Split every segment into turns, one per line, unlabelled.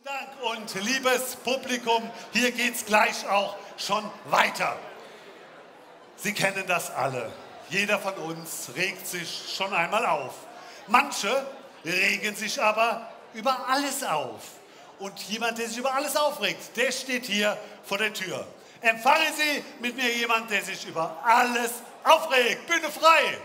Dank und liebes Publikum, hier geht's gleich auch schon weiter. Sie kennen das alle. Jeder von uns regt sich schon einmal auf. Manche regen sich aber über alles auf. Und jemand, der sich über alles aufregt, der steht hier vor der Tür. Empfangen Sie mit mir jemanden, der sich über alles aufregt. Bühne frei!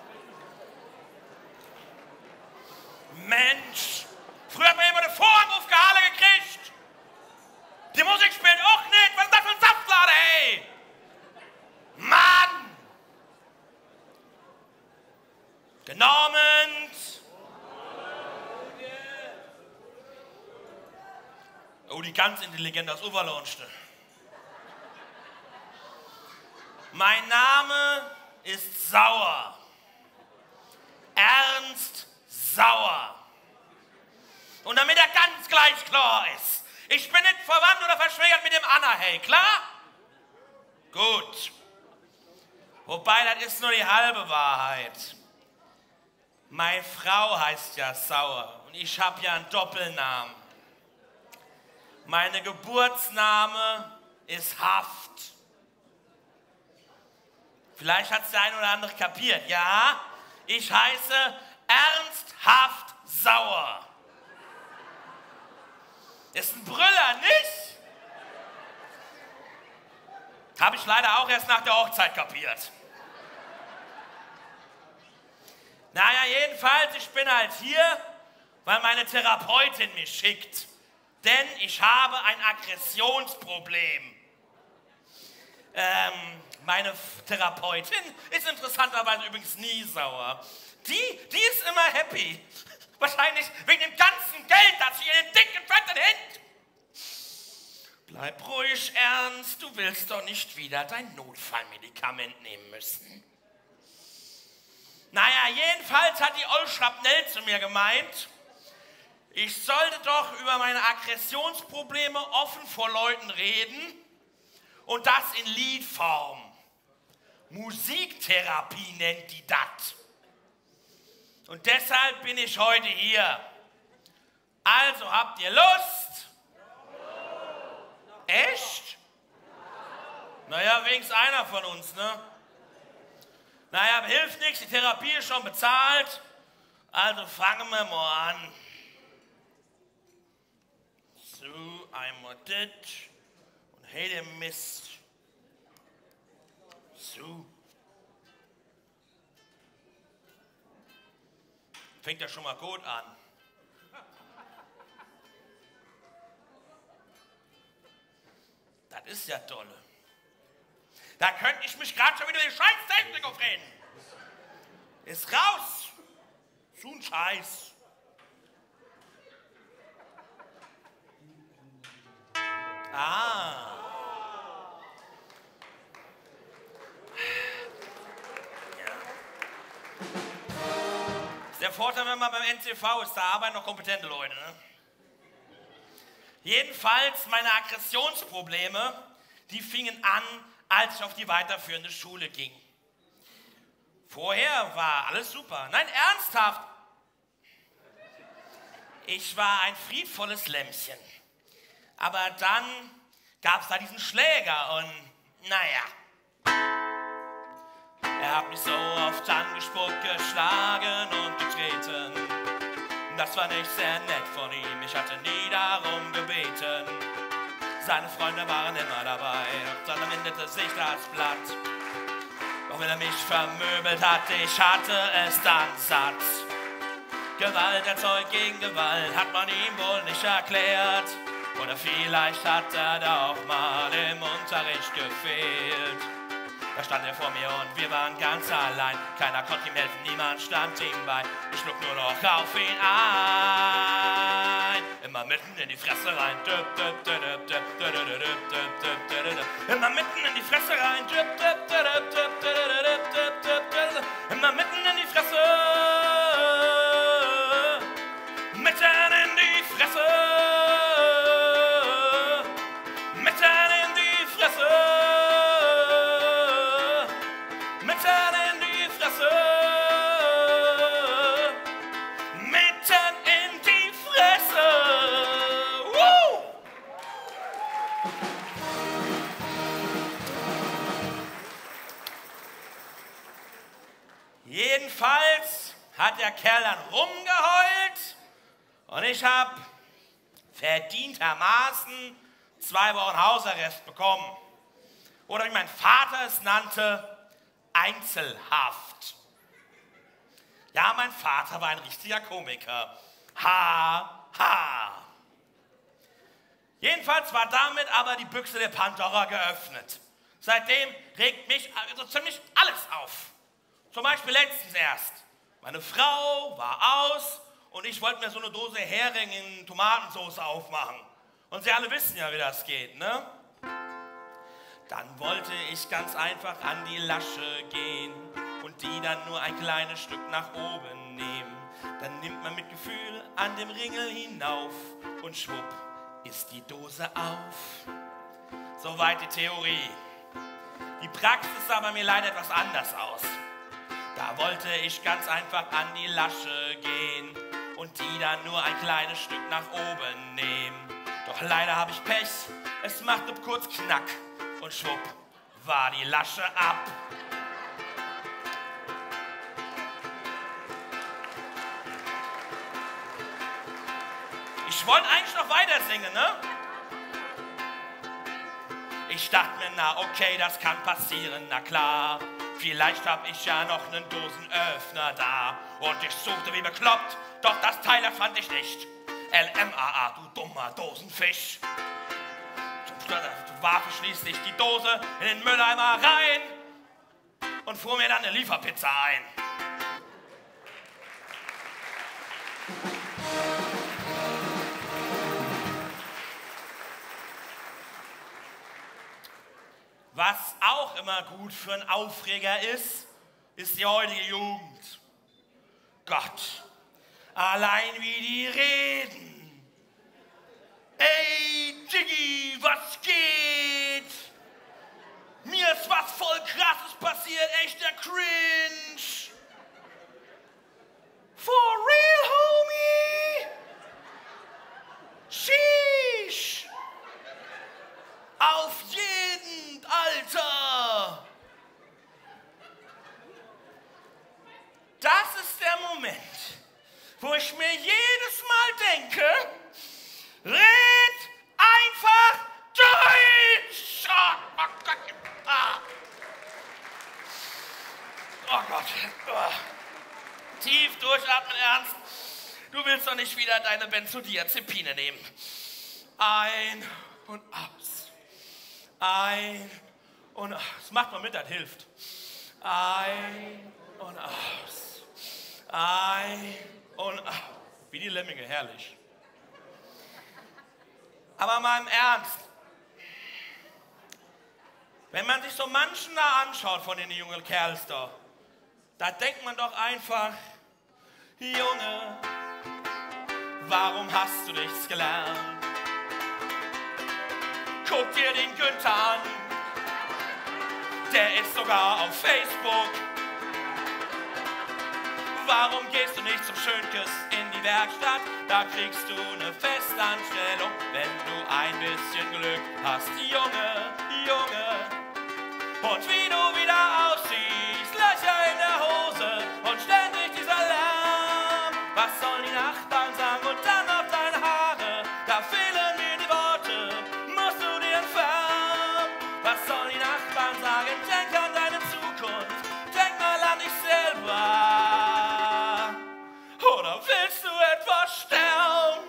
Mensch, früher hat man immer den Vorhang aufgehalten gekriegt. Die Musik spielt auch nicht. Was ist das für ein Saftlader, ey? Mann! Genommen. Oh, die ganz intelligente aus Uferlaunchte. Mein Name ist Sauer. Ernst Sauer. Und damit er ganz gleich klar ist, ich bin nicht verwandt oder verschwägert mit dem Anna, hey, klar? Gut. Wobei, das ist nur die halbe Wahrheit. Meine Frau heißt ja Sauer und ich habe ja einen Doppelnamen. Meine Geburtsname ist Haft. Vielleicht hat es der eine oder andere kapiert. Ja, ich heiße Ernsthaft Sauer. Ist ein Brüller, nicht? Habe ich leider auch erst nach der Hochzeit kapiert. Naja, jedenfalls, ich bin halt hier, weil meine Therapeutin mich schickt. Denn ich habe ein Aggressionsproblem. Meine Therapeutin ist interessanterweise übrigens nie sauer. Die ist immer happy. Wahrscheinlich wegen dem ganzen Geld, das sie in den dicken, fetten Händen. Bleib ruhig, Ernst, du willst doch nicht wieder dein Notfallmedikament nehmen müssen. Naja, jedenfalls hat die Ollschrapnell zu mir gemeint, ich sollte doch über meine Aggressionsprobleme offen vor Leuten reden und das in Liedform. Musiktherapie nennt die das. Und deshalb bin ich heute hier. Also, habt ihr Lust? Echt? Naja, wenigstens einer von uns, ne? Naja, hilft nichts, die Therapie ist schon bezahlt. Also fangen wir mal an. So, einmal das und hey, der Mist. So. Fängt ja schon mal gut an. Das ist ja toll. Da könnte ich mich gerade schon wieder die Scheißtechnik aufreden. Ist raus. So ein Scheiß. Ah. Ja. Der Vorteil, wenn man beim NCV ist, da arbeiten noch kompetente Leute. Ne? Jedenfalls, meine Aggressionsprobleme, die fingen an, als ich auf die weiterführende Schule ging. Vorher war alles super. Nein, ernsthaft. Ich war ein friedvolles Lämmchen. Aber dann gab es da diesen Schläger und naja. Er hat mich so oft angespuckt, geschlagen und getreten. Das war nicht sehr nett von ihm, ich hatte nie darum gebeten. Seine Freunde waren immer dabei, doch dann endete sich das Blatt. Doch wenn er mich vermöbelt hat, ich hatte es dann satt. Gewalt erzeugt gegen Gewalt, hat man ihm wohl nicht erklärt. Oder vielleicht hat er doch mal im Unterricht gefehlt. Da stand er vor mir und wir waren ganz allein. Keiner konnte ihm helfen, niemand stand ihm bei. Ich schlug nur noch auf ihn ein. Immer mitten in die Fresse rein. Immer mitten in die Fresse rein. Immer mitten in die Fresse. Mitten in die Fresse. Mitten in die Fresse. Mitten in die Fresse. Mitten in die Fresse. Woo! Jedenfalls hat der Kerl dann rumgeheult und ich habe verdientermaßen 2 Wochen Hausarrest bekommen. Oder wie mein Vater es nannte, Einzelhaft. Ja, mein Vater war ein richtiger Komiker. Ha, ha. Jedenfalls war damit aber die Büchse der Pandora geöffnet. Seitdem regt mich also ziemlich alles auf. Zum Beispiel letztens erst. Meine Frau war aus und ich wollte mir so eine Dose Hering in Tomatensauce aufmachen. Und Sie alle wissen ja, wie das geht, ne? Dann wollte ich ganz einfach an die Lasche gehen und die dann nur ein kleines Stück nach oben nehmen. Dann nimmt man mit Gefühl an dem Ringel hinauf und schwupp ist die Dose auf. Soweit die Theorie. Die Praxis sah bei mir leider etwas anders aus. Da wollte ich ganz einfach an die Lasche gehen und die dann nur ein kleines Stück nach oben nehmen. Doch leider habe ich Pech, es machte kurz Knack und schwupp war die Lasche ab. Ich wollte eigentlich noch weiter singen, ne? Ich dachte mir, na okay, das kann passieren, na klar. Vielleicht hab ich ja noch einen Dosenöffner da. Und ich suchte wie bekloppt, doch das Teil fand ich nicht. LMAA, du dummer Dosenfisch. Warf ich schließlich die Dose in den Mülleimer rein und fuhr mir dann eine Lieferpizza ein. Was auch immer gut für einen Aufreger ist die heutige Jugend. Gott, allein wie die reden. Ey, Jiggy, was geht? Mir ist was voll Krasses passiert, echter Cringe. For real, homie? Sheesh. Auf jeden, Alter. Das ist der Moment, wo ich mir jedes Mal denke, red einfach Deutsch! Oh Gott! Oh Gott! Oh. Tief durchatmen, Ernst. Du willst doch nicht wieder deine Benzodiazepine nehmen. Ein und aus. Ein und aus. Macht mal mit, das hilft. Ein und aus. Ein und aus. Wie die Lemminge, herrlich. Aber mal im Ernst, wenn man sich so manchen da anschaut von den jungen Kerls da denkt man doch einfach, Junge, warum hast du nichts gelernt? Guck dir den Günther an, der ist sogar auf Facebook. Warum gehst du nicht zum Schönkiss in die Werkstatt? Da kriegst du eine Festanstellung, wenn du ein bisschen Glück hast. Junge, Junge. Und wie du wieder aussiehst, Löcher in der Hose und ständig dieser Lärm. Was sollen die Nachbarn sagen und dann auf deine Haare? Da fehlen mir die Worte, musst du dir entfernen. Was sollen die Nachbarn sagen? Denk an deine Zukunft, denk mal an dich selber. Oder willst du etwa sterben?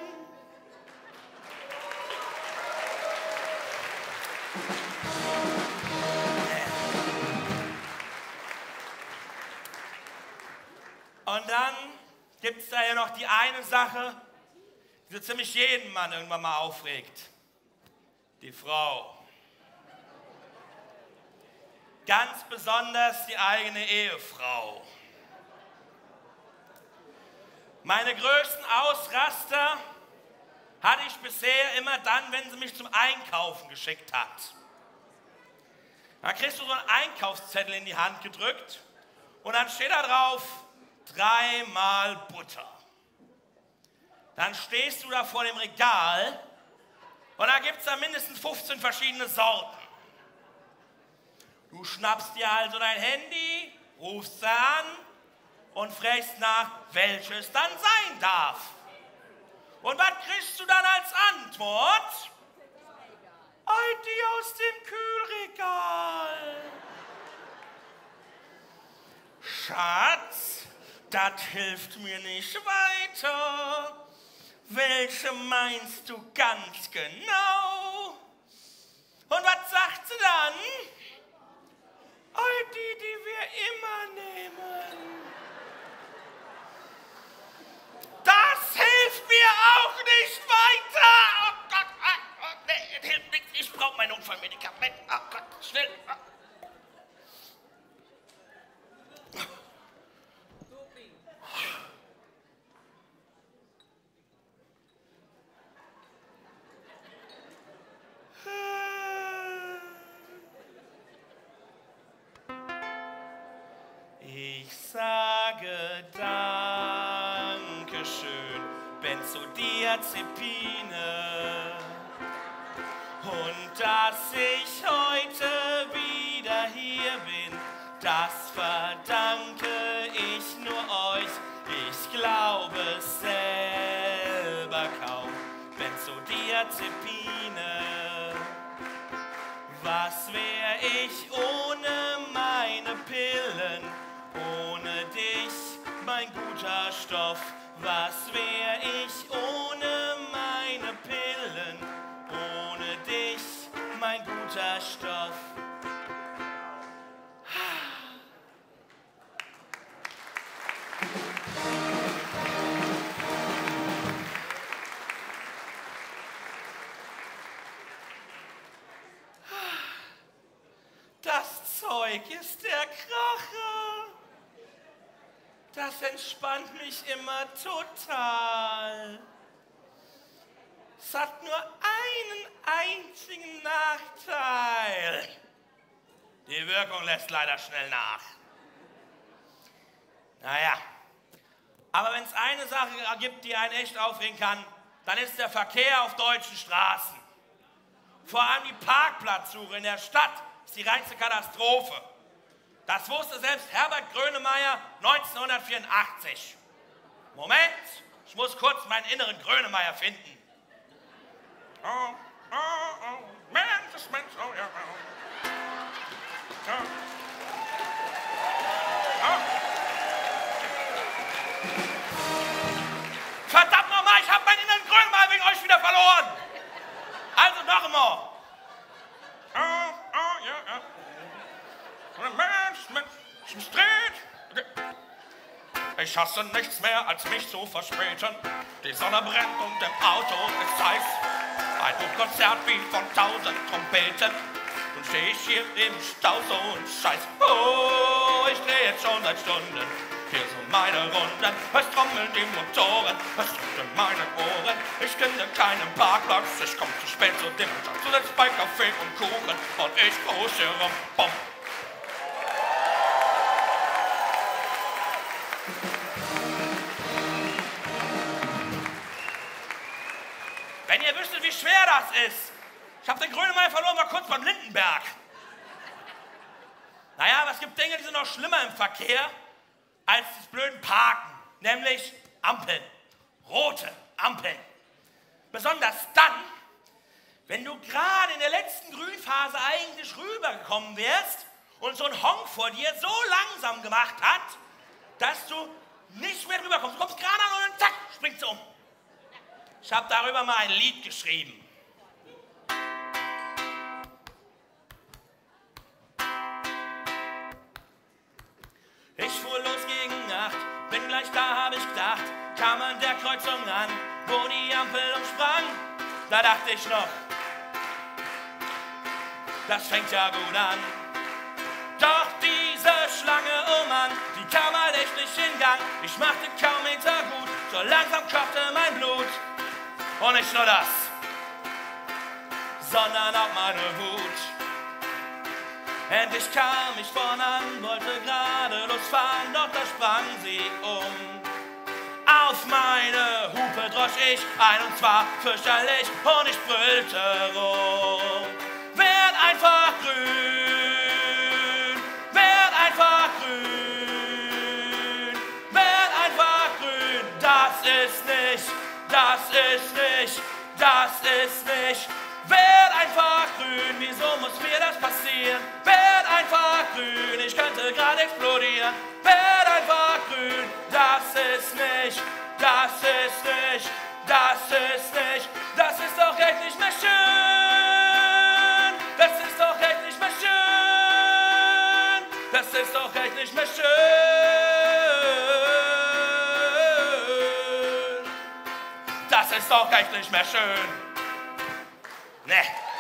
Und dann gibt es da ja noch die eine Sache, die so ziemlich jeden Mann irgendwann mal aufregt. Die Frau. Ganz besonders die eigene Ehefrau. Meine größten Ausraster hatte ich bisher immer dann, wenn sie mich zum Einkaufen geschickt hat. Dann kriegst du so einen Einkaufszettel in die Hand gedrückt und dann steht da drauf 3 Butter. Dann stehst du da vor dem Regal Und da gibt es da mindestens 15 verschiedene Sorten. Du schnappst dir also dein Handy, rufst sie an und fragst nach, welches dann sein darf. Und was kriegst du dann als Antwort? Die aus dem Kühlregal. Schatz, das hilft mir nicht weiter. Welche meinst du ganz genau? Und was sagt sie dann? Die wir immer nehmen. Das hilft mir auch nicht weiter. Oh Gott, nee, das hilft nichts. Ich brauche mein Notfallmedikament. Oh Gott, schnell. Ich sage Dankeschön, Benzodiazepine. Und dass ich heute wieder hier bin, das verdanke ich nur euch. Ich glaube es selber kaum. Benzodiazepine. Was wär ich ohne meine Pillen? Ohne dich, mein guter Stoff. Was wär ich ohne meine Pillen? Ohne dich, mein guter Stoff. Das Zeug ist der Kracher. Das entspannt mich immer total. Es hat nur einen einzigen Nachteil. Die Wirkung lässt leider schnell nach. Naja, aber wenn es eine Sache gibt, die einen echt aufregen kann, dann ist der Verkehr auf deutschen Straßen. Vor allem die Parkplatzsuche in der Stadt ist die reinste Katastrophe. Das wusste selbst Herbert Grönemeyer 1984. Moment, ich muss kurz meinen inneren Grönemeyer finden. Oh, Mensch, oh ja. Verdammt nochmal, ich habe meinen inneren Grönemeyer wegen euch wieder verloren. Also noch einmal. Ja. Mensch, mich dreht. Ich hasse nichts mehr, als mich zu verspäten. Die Sonne brennt und im Auto ist heiß. Ein Konzert wie von 1000 Trompeten. Nun steh ich hier im Stau so ein Scheiß. Oh, ich dreh jetzt schon seit Stunden hier so meine Runden. Es trommeln die Motoren, es tut in meinen Ohren. Ich finde keinen Parkplatz, ich komm zu spät zu dem Tag. Zuletzt bei Kaffee und Kuchen und ich groß hier rum. Bom. Wenn ihr wüsstet, wie schwer das ist. Ich habe den Grönemeyer verloren, war kurz beim Lindenberg. Naja, aber es gibt Dinge, die sind noch schlimmer im Verkehr als das blöden Parken. Nämlich Ampeln. Rote Ampeln. Besonders dann, wenn du gerade in der letzten Grünphase eigentlich rübergekommen wärst und so ein Honk vor dir so langsam gemacht hat, dass du nicht mehr rüberkommst. Du kommst gerade an und zack, springst du um. Ich habe darüber mal ein Lied geschrieben. Ich fuhr los gegen 8, bin gleich da, hab ich gedacht, kam an der Kreuzung an, wo die Ampel umsprang. Da dachte ich noch, das fängt ja gut an. Doch diese Schlange, oh Mann, die kam halt echt nicht in Gang. Ich machte kaum Meter gut, so langsam kochte mein Blut. Und nicht nur das, sondern auch meine Wut. Endlich kam ich vorn an, wollte gerade losfahren, doch da sprang sie um. Auf meine Hupe drosch ich ein und zwar fürchterlich und ich brüllte rum. Werd einfach grün, werd einfach grün, werd einfach grün. Das ist nicht, das ist nicht, das ist nicht. Werd einfach grün, wieso muss mir das passieren? Werd einfach grün, ich könnte gerade explodieren. Werd einfach grün, das ist nicht, das ist nicht, das ist nicht, das ist doch echt nicht mehr schön. Das ist doch echt nicht mehr schön. Das ist doch echt nicht mehr schön. Das ist doch echt nicht mehr schön. Ne.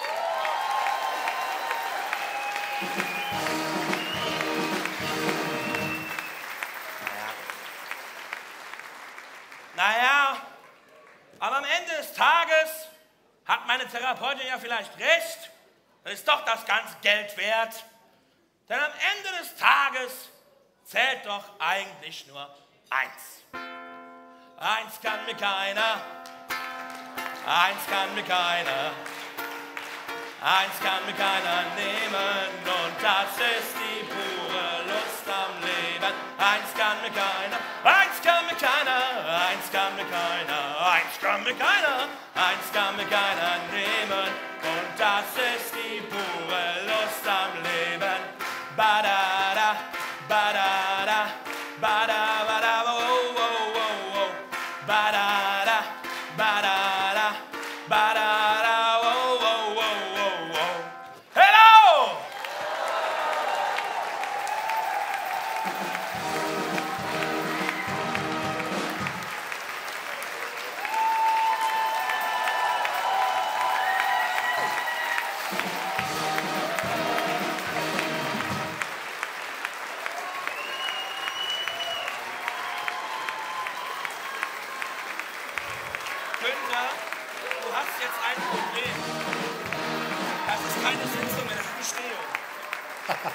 Naja, aber am Ende des Tages hat meine Therapeutin ja vielleicht recht. Das ist doch das ganze Geld wert. Denn am Ende des Tages zählt doch eigentlich nur eins. Eins kann mir keiner. Eins kann mir keiner. Eins kann mir keiner nehmen und das ist die pure Lust am Leben. Eins kann mir keiner, eins kann mir keiner, eins kann mir keiner, eins kann mir keiner, eins kann mir keiner nehmen und das ist die pure Lust am Leben. Badada, badada, badada, badada, oh, oh, oh, oh, badada, badada, badada, oh, oh, oh, oh, oh. Hello! Günther, du hast jetzt ein Problem. Das ist keine Sitzung mehr, das ist eine Stehung.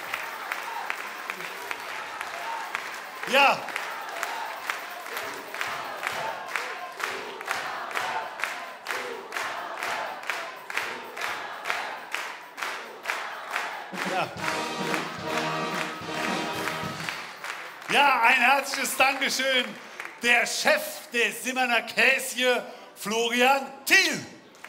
Ja. Ja. Ja, ein herzliches Dankeschön. Der Chef des Simmerner Käsje, Florian Thiel.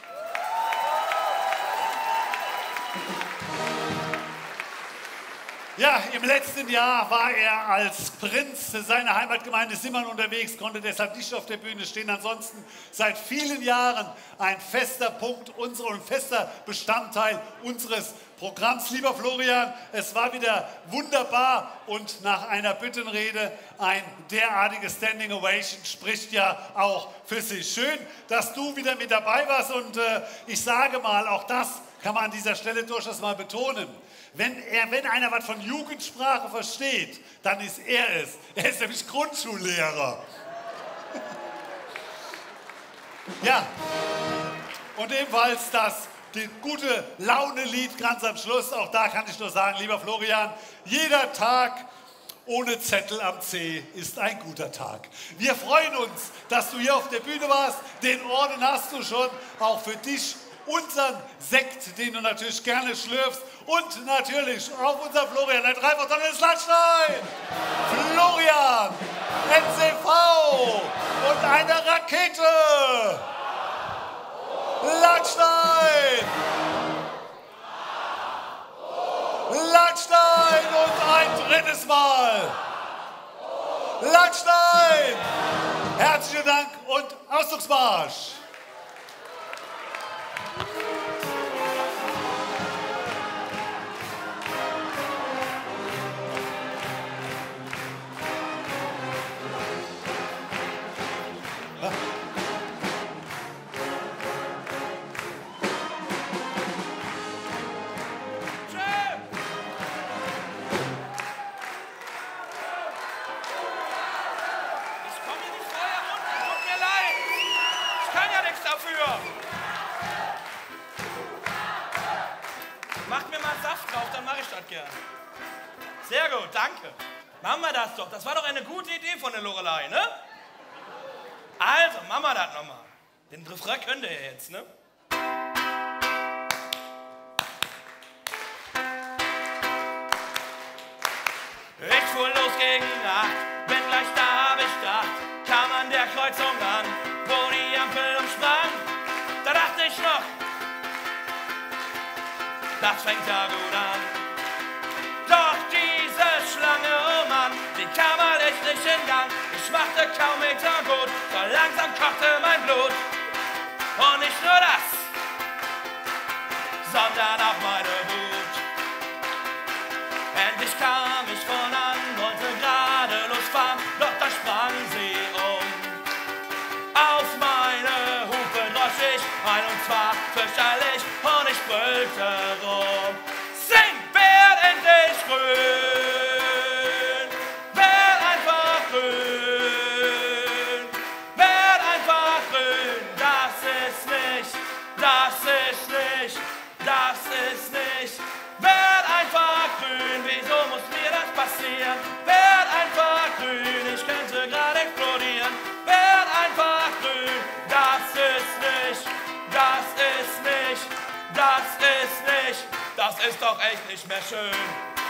Ja, im letzten Jahr war er als Prinz seiner Heimatgemeinde Simmern unterwegs, konnte deshalb nicht auf der Bühne stehen. Ansonsten seit vielen Jahren ein fester Punkt und fester Bestandteil unseres Programms. Lieber Florian, es war wieder wunderbar und nach einer Büttenrede ein derartiges Standing Ovation spricht ja auch für sich. Schön, dass du wieder mit dabei warst und ich sage mal, auch das kann man an dieser Stelle durchaus mal betonen. Wenn einer was von Jugendsprache versteht, dann ist er es. Er ist nämlich Grundschullehrer. Ja, und ebenfalls das gute Laune-Lied ganz am Schluss. Auch da kann ich nur sagen, lieber Florian, jeder Tag ohne Zettel am C ist ein guter Tag. Wir freuen uns, dass du hier auf der Bühne warst. Den Orden hast du schon, auch für dich unseren Sekt, den du natürlich gerne schlürfst. Und natürlich auf unser Florian, ein dreifach tolles Landstein. Florian, NCV und eine Rakete. Landstein. Landstein und ein drittes Mal. Landstein. Herzlichen Dank und Ausdrucksmarsch.
Macht mir mal Saft drauf, dann mache ich das gern. Sehr gut, danke. Machen wir das doch. Das war doch eine gute Idee von der Lorelei, ne? Also, machen wir das nochmal. Den Refrain könnt ihr jetzt, ne? Ich fuhr los gegen 8, bin gleich da, hab ich gedacht, kam an der Kreuzung an, wo die Ampel umsprang. Da dachte ich noch, das fängt ja gut an. Doch diese Schlange, oh Mann, die kam halt echt nicht in Gang. Ich machte kaum Meter gut, so langsam kochte mein Blut. Und nicht nur das, sondern auch meine Wut. Endlich kam ich voran, wollte gerade losfahren, doch da sprang sie um. Auf meine Hupe drosch ich ein und zwar fürchterlich und ich brüllte rum. Sing, werd endlich grün, werd einfach grün, werd einfach grün. Das ist nicht, das ist nicht, das ist nicht. Werd einfach grün, wieso muss mir das passieren? Werd einfach grün, ich könnte gerade explodieren. Werd einfach grün, das ist nicht, das ist nicht, das ist nicht, das ist doch echt nicht mehr schön.